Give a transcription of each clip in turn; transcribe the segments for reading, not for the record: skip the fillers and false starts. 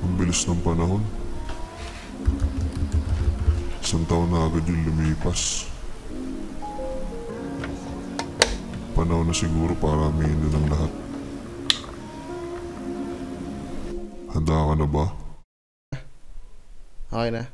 Ang bilis ng panahon. Isang taon na agad yung lumipas. Panahon na siguro para aminin na ng lahat. Handa ka na ba? Okay na.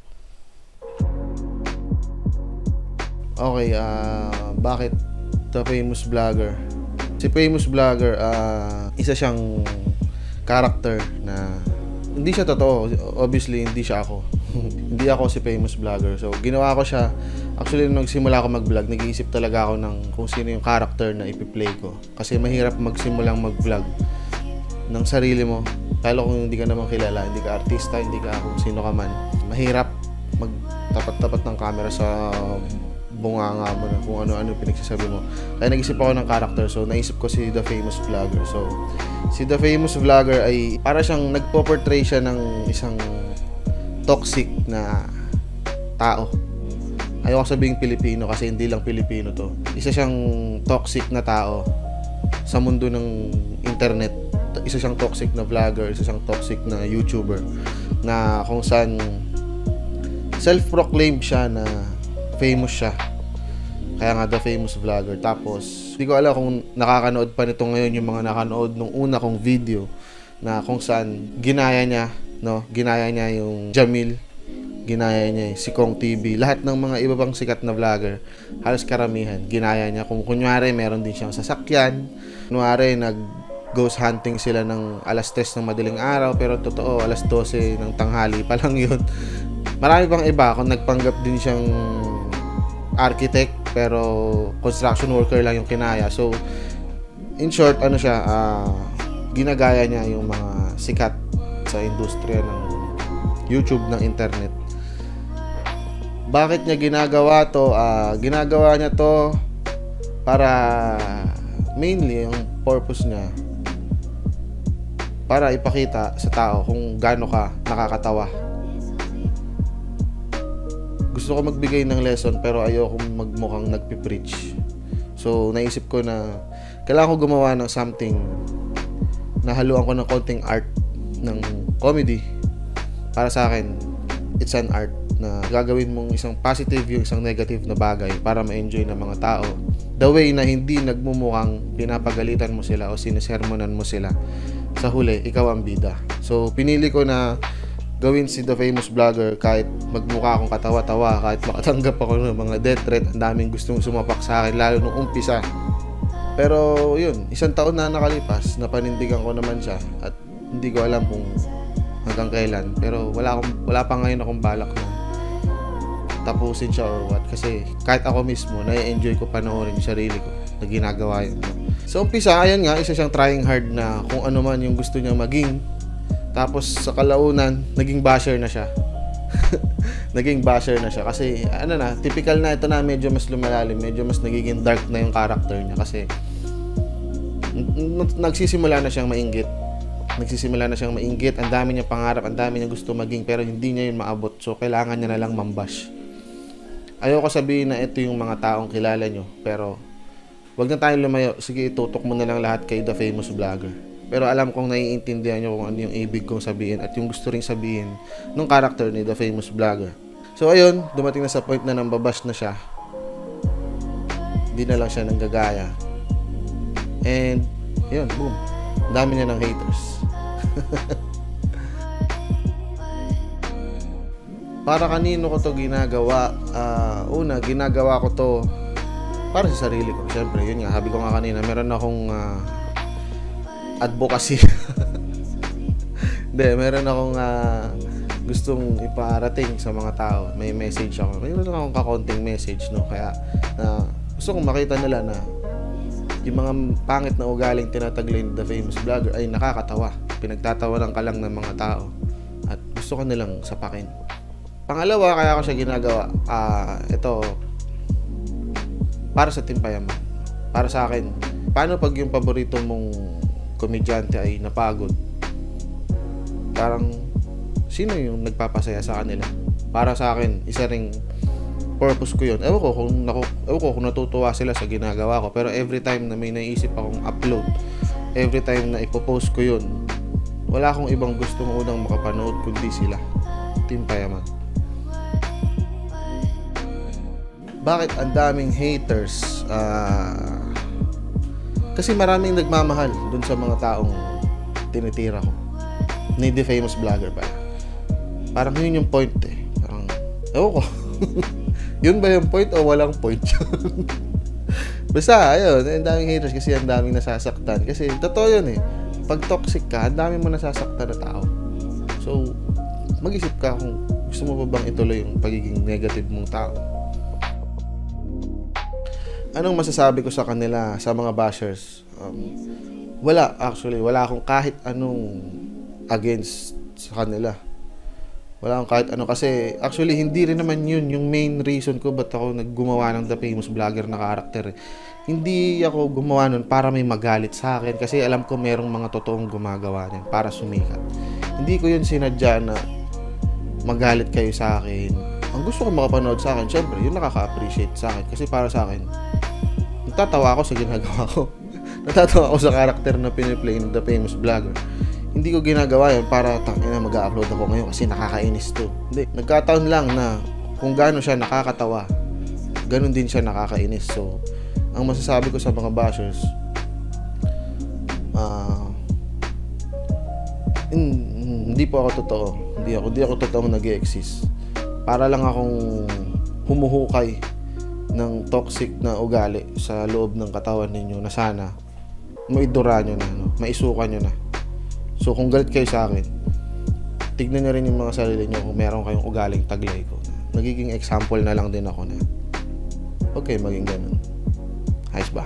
Okay, bakit The Famous Vlogger? Si Famous Vlogger, isa siyang character na hindi siya totoo. Obviously, hindi siya ako. Hindi ako si Famous Vlogger. So, ginawa ko siya. Actually, nung nagsimula ako mag-vlog, nag-iisip talaga ako ng kung sino yung character na ipi-play ko. Kasi mahirap magsimulang mag-vlog ng sarili mo. Lalo kung hindi ka naman kilala, hindi ka artista, hindi ka kung sino ka man. Mahirap magtapat-tapat ng camera sa bunganga mo na kung ano-ano pinagsasabi mo. Kaya nag-isip ako ng character. So, naisip ko si The Famous Vlogger. So, si The Famous Vlogger ay para siyang nagpo-portray siya ng isang toxic na tao. Ayoko sabihing Pilipino kasi hindi lang Pilipino to. Isa siyang toxic na tao sa mundo ng internet. Isa siyang toxic na vlogger, isa siyang toxic na YouTuber na kung saan self-proclaimed siya na famous siya. Kaya nga The Famous Vlogger. Tapos, hindi ko alam kung nakakanood pa nito ngayon yung mga nakanood nung una kong video na kung saan ginaya niya, no? Ginaya niya yung Jamil, ginaya niya si Kong TV, lahat ng mga iba pang sikat na vlogger, halos karamihan, ginaya niya. Kung kunyari, meron din siyang sasakyan. Kunyari, ghost hunting sila ng alas 3 ng madaling araw, pero totoo, alas 12 ng tanghali pa lang yun. Marami pang iba, kung nagpanggap din siyang architect, pero construction worker lang yung kinaya. So, in short, ano siya, ginagaya niya yung mga sikat sa industriya ng YouTube, ng internet. Bakit niya ginagawa to? Ginagawa niya to para mainly yung purpose niya para ipakita sa tao kung gaano ka nakakatawa. Gusto ko magbigay ng lesson pero ayoko magmukhang nagpipreach. So, naisip ko na kailangan ko gumawa ng something na haluan ko ng konting art ng comedy. Para sa akin, it's an art na gagawin mong isang positive yung isang negative na bagay para ma-enjoy ng mga tao. The way na hindi nagmumukhang pinapagalitan mo sila o sinisermonan mo sila. Sa huli, ikaw ang bida. So, pinili ko na gawin si The Famous Vlogger kahit magmukha akong katawa-tawa, kahit makatanggap ako ng mga death threat, ang daming gustong sumapak sa akin, lalo nung umpisa. Pero yun, isang taon na nakalipas, napanindigan ko naman siya at hindi ko alam kung hanggang kailan. Pero wala pa ngayon akong balak na tapusin siya or what. Kasi kahit ako mismo, na-enjoy ko panoorin yung sarili ko na ginagawa yun. So umpisa, ayan nga, isa siyang trying hard na kung ano man yung gusto niya maging. Tapos sa kalaunan, naging basher na siya. Naging basher na siya kasi ano na, typical na ito na, medyo mas lumalalim, medyo mas nagiging dark na yung character niya kasi nagsisimula na siyang mainggit. Nagsisimula na siyang mainggit, ang dami niyang pangarap, ang dami niyang gusto maging pero hindi niya yun maabot. So kailangan niya na lang mambash. Ayoko sabihin na ito yung mga taong kilala nyo, pero wag na tayong lumayo. Sige, itutok mo na lang lahat kay The Famous Vlogger. Pero alam kong naiintindihan nyo kung ano yung ibig kong sabihin at yung gusto ring sabihin ng character ni The Famous Vlogger. So ayun, dumating na sa point na nambabash na siya. Hindi na lang siya nanggagaya. And yun, boom. Dami niya ng haters. Para kanino ko to ginagawa? Una, ginagawa ko to para sa sarili ko. Siyempre, yun nga, sabi ko nga kanina, meron akong advocacy. Hindi, meron akong gustong iparating sa mga tao. May message ako. Meron akong kakonting message, no? Kaya gusto kong makita nila na yung mga pangit na ugaling tinataglay ni The Famous Vlogger ay nakakatawa. Pinagtatawanan ka lang ng mga tao at gusto ko nilang sapakin. Pangalawa, kaya ako siya ginagawa, ito para sa Team Payaman. Para sa akin, paano pag yung paborito mong komedyante ay napagod? Parang sino yung nagpapasaya sa kanila? Para sa akin, isa ring purpose ko yun. Ewan ko kung natutuwa sila sa ginagawa ko, pero every time na may naisip akong upload, every time na ipopost ko yun, wala akong ibang gustong unang makapanood kundi sila, Team Payaman. Bakit ang daming haters? Kasi maraming nagmamahal dun sa mga taong tinitira ko. Ni The Famous Vlogger pala. Parang yun yung point eh. Parang, ewan ko. Yun ba yung point o walang point yun? Basta, ayun, ang daming haters kasi ang daming nasasaktan. Kasi, totoo yun eh. Pag toxic ka, ang daming mo nasasaktan na tao. So, mag-isip ka kung gusto mo pa bang ituloy yung pagiging negative mong tao. Anong masasabi ko sa kanila, sa mga bashers? Wala, actually. Wala akong kahit anong against sa kanila. Wala akong kahit ano kasi actually hindi rin naman yun yung main reason ko ba't ako naggumawa ng The Famous Vlogger na karakter. Hindi ako gumawa nun para may magalit sa akin kasi alam ko merong mga totoong gumagawa niyan para sumikat. Hindi ko yun sinadya na magalit kayo sa akin. Ang gusto ko makapanood sa akin, syempre, yun nakaka-appreciate sa akin kasi para sa akin, natatawa ako sa ginagawa ko. Natatawa ako sa karakter na piniplay ng The Famous Vlogger. Hindi ko ginagawa yun para tangina mag-upload ako ngayon kasi nakakainis to. Hindi. Nagkataon lang na kung gaano siya nakakatawa, ganun din siya nakakainis. So, ang masasabi ko sa mga bashers, hindi po ako totoo. Hindi ako totoong nag-e-exist. Para lang akong humuhukay ng toxic na ugali sa loob ng katawan ninyo na sana maidura nyo na, maisukan nyo na. So, kung galit kayo sa akin, tignan nyo rin yung mga sarili nyo kung meron kayong ugaling taglay ko. Nagiging example na lang din ako na okay, maging ganun. Ayos ba?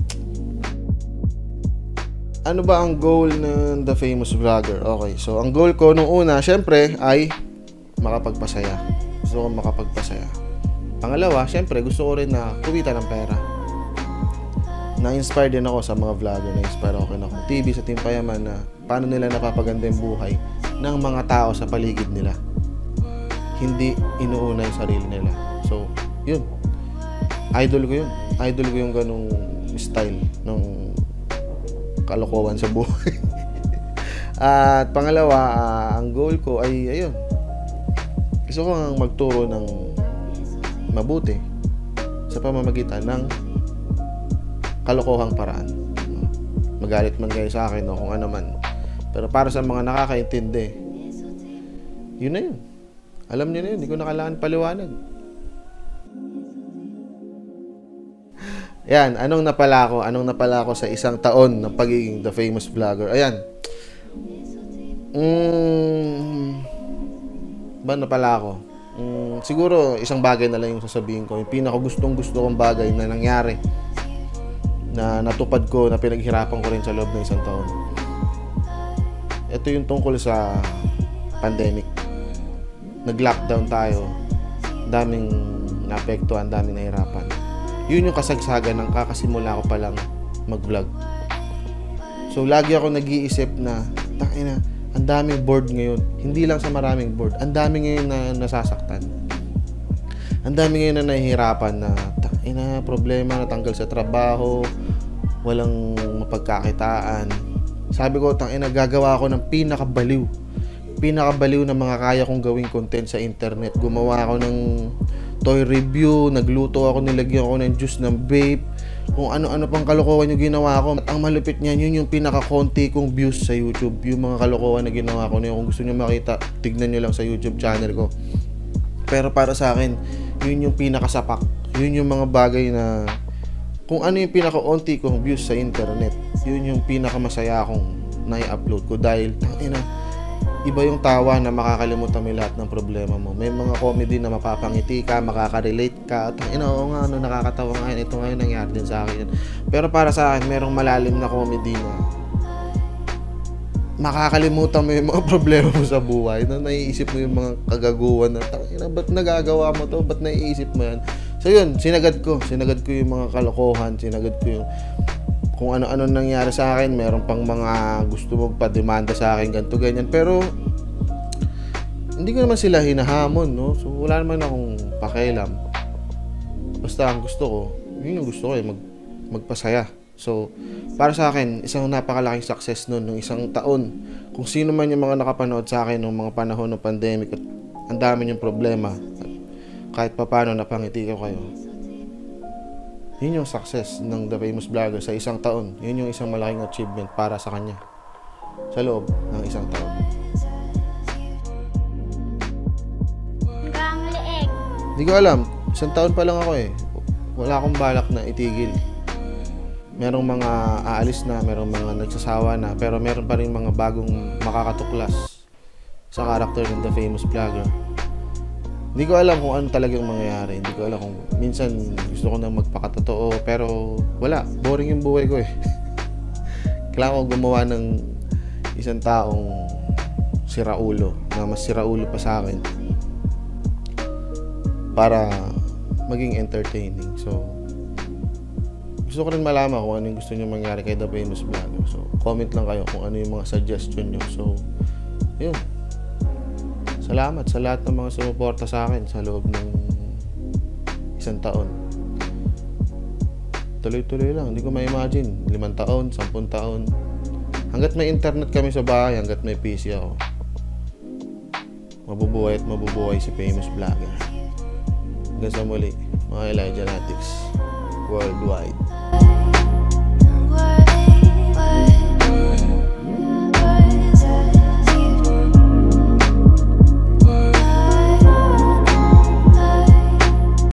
Ano ba ang goal ng The Famous Vlogger? Okay, so ang goal ko nung una, syempre, ay makapagpasaya. Gusto ko makapagpasaya. Pangalawa, syempre, gusto ko rin na kumita ng pera. Na-inspire din ako sa mga vlogger. Na-inspire ako kina Kong TV sa Team Payaman na paano nila napapaganda yung buhay ng mga tao sa paligid nila. Hindi inuuna yung sarili nila. So, yun. Idol ko yun. Idol ko yung ganung style ng kalokohan sa buhay. At pangalawa, ang goal ko ay, ayun. Gusto ko nga magturo ng mabuti sa pamamagitan ng kalokohang paraan. Magalit man kayo sa akin o kung ano man. Pero para sa mga nakakaintindi, yun na yun. Alam niyo na yun. Hindi ko na kailangan paliwanag. Yan. Anong napala ko? Anong napala ko sa isang taon ng pagiging The Famous Vlogger? Ayan. Ba napala ko? Siguro isang bagay na lang yung sasabihin ko. Yung pinakagustong gusto kong bagay na nangyari, na natupad ko, na pinaghirapan ko rin sa loob ng isang taon. Ito yung tungkol sa pandemic. Nag-lockdown tayo. Daming naapektuhan, daming nahirapan. Yun yung kasagsagan ng kakasimula ko palang mag-vlog. So, lagi ako nag-iisip na, tangina, ang daming board ngayon. Hindi lang sa maraming board. Ang dami ngayon na nasasaktan. Ang dami ngayon na nahihirapan na problema, natanggal sa trabaho, walang mapagkakitaan. Sabi ko, gagawa ako ng pinakabaliw na mga kaya kong gawing content sa internet. Gumawa ako ng toy review, nagluto ako, nilagyan ako ng juice ng vape, kung ano-ano pang kalokohan yung ginawa ko. At ang malupit niyan, yun yung pinaka-konti kong views sa YouTube. Yung mga kalokohan na ginawa ko. Kung gusto nyo makita, tignan nyo lang sa YouTube channel ko. Pero para sa akin, yun yung pinakasapak. Yun yung mga bagay na kung ano yung pinaka-onti kong views sa internet, yun yung pinakamasaya akong nai-upload ko dahil iba yung tawa na makakalimutan mo lahat ng problema mo. May mga comedy na mapapangiti ka, makaka-relate ka, at oo nga, nakakatawa nga yun, ito nga yun nangyari din sa akin. Pero para sa akin, merong malalim na comedy na makakalimutan mo yung mga problema mo sa buhay, na naiisip mo yung mga kagaguhan na ba't nagagawa mo to, ba't naiisip mo yan. So yun, sinagad ko yung mga kalokohan, sinagad ko yung kung ano-ano nangyari sa akin. Meron pang mga gusto magpa-demanda sa akin, ganito, ganyan. Pero hindi ko naman sila hinahamon, no? So wala naman akong pakialam. Basta ang gusto ko, yun yung gusto ko magpasaya So, para sa akin, isang napakalaking success nun, nung isang taon. Kung sino man yung mga nakapanood sa akin nung mga panahon ng pandemic at ang dami yung problema, at kahit papano napangiti ko kayo. Yun yung success ng The Famous Vlogger sa isang taon. Yun yung isang malaking achievement para sa kanya sa loob ng isang taon. Hanggang leeg. Hindi ko alam, isang taon pa lang ako eh. Wala akong balak na itigil. Merong mga aalis na, merong mga nagsasawa na, pero meron pa rin mga bagong makakatuklas sa karakter ng The Famous Vlogger. Hindi ko alam kung ano talagang mangyayari. Hindi ko alam kung minsan gusto ko na magpakatotoo, pero wala. Boring yung buhay ko eh. Kailangan ko gumawa ng isang taong siraulo, na mas siraulo pa sa akin para maging entertaining. So, gusto ko rin malaman kung ano yung gusto nyo mangyari kay The Famous Vlogger. So, comment lang kayo kung ano yung mga suggestion nyo. So, yun. Salamat sa lahat ng mga sumuporta sa akin sa loob ng isang taon. Tuloy-tuloy lang. Hindi ko ma-imagine. 5 taon, 10 taon. Hanggat may internet kami sa bahay, hanggat may PC ako, mabubuhay at mabubuhay si Famous Vlogger. Hanggang sa muli, mga Elijah Natics worldwide.